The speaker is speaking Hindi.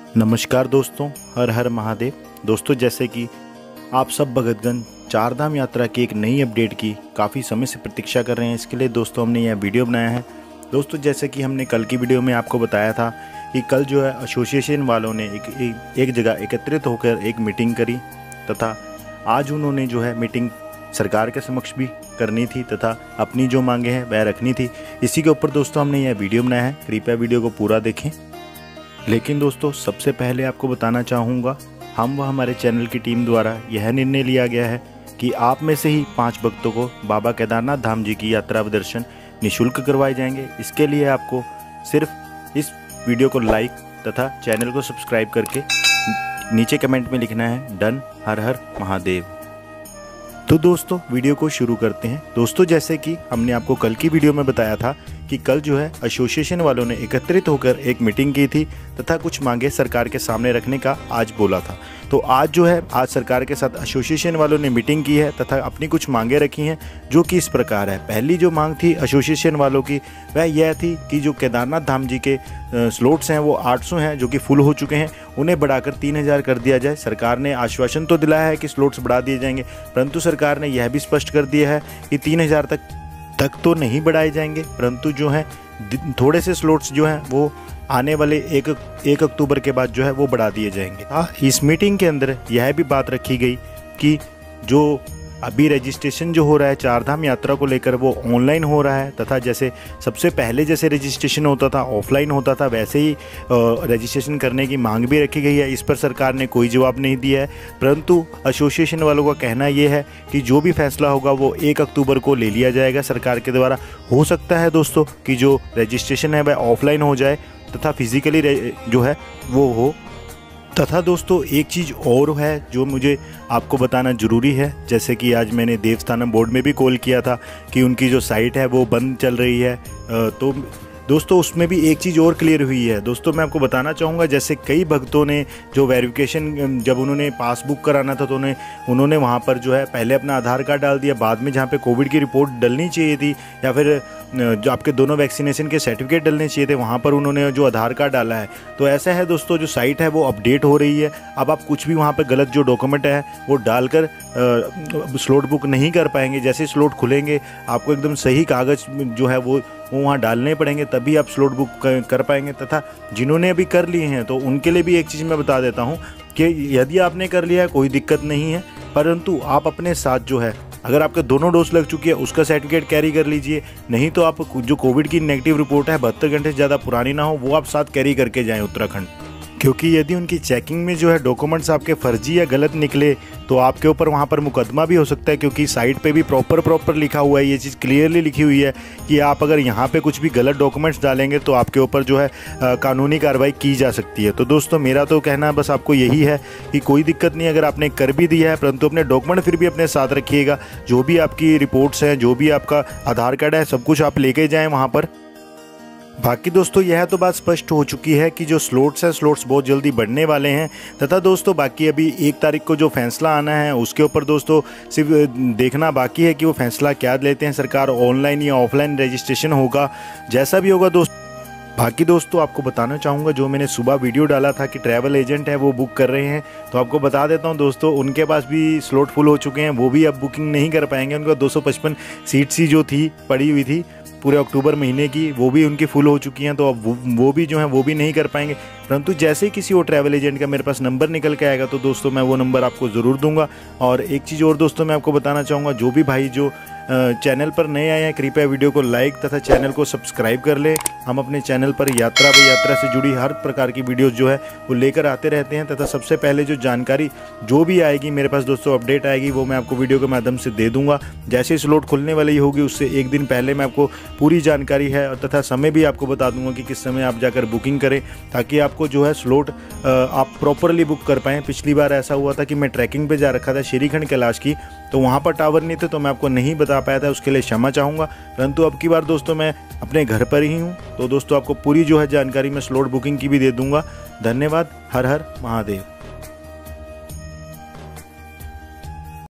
नमस्कार दोस्तों, हर हर महादेव। दोस्तों, जैसे कि आप सब भगतगण चारधाम यात्रा की एक नई अपडेट की काफ़ी समय से प्रतीक्षा कर रहे हैं, इसके लिए दोस्तों हमने यह वीडियो बनाया है। दोस्तों, जैसे कि हमने कल की वीडियो में आपको बताया था कि कल जो है एसोसिएशन वालों ने एक जगह एकत्रित होकर एक मीटिंग करी तथा आज उन्होंने जो है मीटिंग सरकार के समक्ष भी करनी थी तथा अपनी जो मांगे हैं वह रखनी थी। इसी के ऊपर दोस्तों हमने यह वीडियो बनाया है, कृपया वीडियो को पूरा देखें। लेकिन दोस्तों, सबसे पहले आपको बताना चाहूँगा, हम व हमारे चैनल की टीम द्वारा यह निर्णय लिया गया है कि आप में से ही 5 भक्तों को बाबा केदारनाथ धाम जी की यात्रा व दर्शन निःशुल्क करवाए जाएंगे। इसके लिए आपको सिर्फ इस वीडियो को लाइक तथा चैनल को सब्सक्राइब करके नीचे कमेंट में लिखना है डन, हर हर महादेव। तो दोस्तों, वीडियो को शुरू करते हैं। दोस्तों, जैसे कि हमने आपको कल की वीडियो में बताया था कि कल जो है एसोसिएशन वालों ने एकत्रित होकर एक मीटिंग की थी तथा कुछ मांगे सरकार के सामने रखने का आज बोला था। तो आज जो है आज सरकार के साथ एसोसिएशन वालों ने मीटिंग की है तथा अपनी कुछ मांगे रखी हैं, जो कि इस प्रकार है। पहली जो मांग थी एसोसिएशन वालों की वह यह थी कि जो केदारनाथ धाम जी के स्लॉट्स हैं वो 800 हैं, जो कि फुल हो चुके हैं, उन्हें बढ़ाकर 3000 कर दिया जाए। सरकार ने आश्वासन तो दिलाया है कि स्लॉट्स बढ़ा दिए जाएंगे, परंतु सरकार ने यह भी स्पष्ट कर दिया है कि 3000 तक तो नहीं बढ़ाए जाएंगे, परंतु जो है थोड़े से स्लॉट्स जो हैं वो आने वाले 1 अक्टूबर के बाद जो है वो बढ़ा दिए जाएंगे। इस मीटिंग के अंदर यह भी बात रखी गई कि जो अभी रजिस्ट्रेशन जो हो रहा है चारधाम यात्रा को लेकर वो ऑनलाइन हो रहा है तथा जैसे सबसे पहले जैसे रजिस्ट्रेशन होता था ऑफलाइन होता था, वैसे ही रजिस्ट्रेशन करने की मांग भी रखी गई है। इस पर सरकार ने कोई जवाब नहीं दिया है, परंतु एसोसिएशन वालों का कहना ये है कि जो भी फैसला होगा वो 1 अक्टूबर को ले लिया जाएगा सरकार के द्वारा। हो सकता है दोस्तों कि जो रजिस्ट्रेशन है वह ऑफलाइन हो जाए तथा फिजिकली जो है वो हो। तथा दोस्तों, एक चीज़ और है जो मुझे आपको बताना ज़रूरी है। जैसे कि आज मैंने देवस्थानम बोर्ड में भी कॉल किया था कि उनकी जो साइट है वो बंद चल रही है, तो दोस्तों उसमें भी एक चीज़ और क्लियर हुई है। दोस्तों, मैं आपको बताना चाहूँगा, जैसे कई भक्तों ने जो वेरिफिकेशन जब उन्होंने पासबुक कराना था तो उन्होंने वहाँ पर जो है पहले अपना आधार कार्ड डाल दिया, बाद में जहाँ पे कोविड की रिपोर्ट डलनी चाहिए थी या फिर जो आपके दोनों वैक्सीनेशन के सर्टिफिकेट डलने चाहिए थे वहाँ पर उन्होंने जो आधार कार्ड डाला है। तो ऐसा है दोस्तों, जो साइट है वो अपडेट हो रही है। अब आप कुछ भी वहाँ पर गलत जो डॉक्यूमेंट है वो डालकर स्लॉट बुक नहीं कर पाएंगे। जैसे स्लॉट खुलेंगे आपको एकदम सही कागज़ जो है वो वहाँ डालने पड़ेंगे, तभी आप स्लॉट बुक कर पाएंगे। तथा जिन्होंने अभी कर लिए हैं तो उनके लिए भी एक चीज़ मैं बता देता हूँ कि यदि आपने कर लिया है कोई दिक्कत नहीं है, परंतु आप अपने साथ जो है अगर आपके दोनों डोज लग चुकी है उसका सर्टिफिकेट कैरी कर लीजिए। नहीं तो आप जो कोविड की नेगेटिव रिपोर्ट है 72 घंटे से ज़्यादा पुरानी ना हो वो आप साथ कैरी करके जाएं उत्तराखंड, क्योंकि यदि उनकी चेकिंग में जो है डॉक्यूमेंट्स आपके फर्जी या गलत निकले तो आपके ऊपर वहाँ पर मुकदमा भी हो सकता है, क्योंकि साइट पे भी प्रॉपर लिखा हुआ है, ये चीज़ क्लियरली लिखी हुई है कि आप अगर यहाँ पे कुछ भी गलत डॉक्यूमेंट्स डालेंगे तो आपके ऊपर जो है कानूनी कार्रवाई की जा सकती है। तो दोस्तों, मेरा तो कहना बस आपको यही है कि कोई दिक्कत नहीं, अगर आपने कर भी दिया है परंतु अपने डॉक्यूमेंट फिर भी अपने साथ रखिएगा। जो भी आपकी रिपोर्ट्स हैं, जो भी आपका आधार कार्ड है, सब कुछ आप लेके जाएँ वहाँ पर। बाकी दोस्तों, यह तो बात स्पष्ट हो चुकी है कि जो स्लॉट्स हैं स्लॉट्स बहुत जल्दी बढ़ने वाले हैं। तथा दोस्तों, बाकी अभी 1 तारीख को जो फैसला आना है उसके ऊपर दोस्तों सिर्फ देखना बाकी है कि वो फैसला क्या लेते हैं सरकार, ऑनलाइन या ऑफलाइन रजिस्ट्रेशन होगा, जैसा भी होगा दोस्तों। बाकी दोस्तों, आपको बताना चाहूँगा, जो मैंने सुबह वीडियो डाला था कि ट्रैवल एजेंट है वो बुक कर रहे हैं, तो आपको बता देता हूँ दोस्तों, उनके पास भी स्लॉट फुल हो चुके हैं, वो भी अब बुकिंग नहीं कर पाएंगे। उनका 255 सीट्स ही जो थी पड़ी हुई थी पूरे अक्टूबर महीने की, वो भी उनकी फुल हो चुकी हैं, तो अब वो भी जो है वो भी नहीं कर पाएंगे। परंतु जैसे ही किसी और ट्रैवल एजेंट का मेरे पास नंबर निकल के आएगा तो दोस्तों मैं वो नंबर आपको ज़रूर दूंगा। और एक चीज़ और दोस्तों मैं आपको बताना चाहूँगा, जो भी भाई जो चैनल पर नए आए हैं कृपया वीडियो को लाइक तथा चैनल को सब्सक्राइब कर ले। हम अपने चैनल पर यात्रा से जुड़ी हर प्रकार की वीडियोस जो है वो लेकर आते रहते हैं तथा सबसे पहले जो जानकारी जो भी आएगी मेरे पास दोस्तों अपडेट आएगी वो मैं आपको वीडियो के माध्यम से दे दूंगा। जैसे स्लॉट खुलने वाली होगी उससे 1 दिन पहले मैं आपको पूरी जानकारी है और तथा समय भी आपको बता दूंगा कि किस समय आप जाकर बुकिंग करें, ताकि आपको जो है स्लॉट आप प्रॉपरली बुक कर पाएँ। पिछली बार ऐसा हुआ था कि मैं ट्रैकिंग पर जा रखा था श्रीखंड कैलाश की, तो वहाँ पर टावर नहीं थे तो मैं आपको नहीं बता पाया था, उसके लिए क्षमा चाहूँगा। परंतु अब की बार दोस्तों मैं अपने घर पर ही हूँ, तो दोस्तों आपको पूरी जो है जानकारी मैं स्लॉट बुकिंग की भी दे दूँगा। धन्यवाद, हर हर महादेव।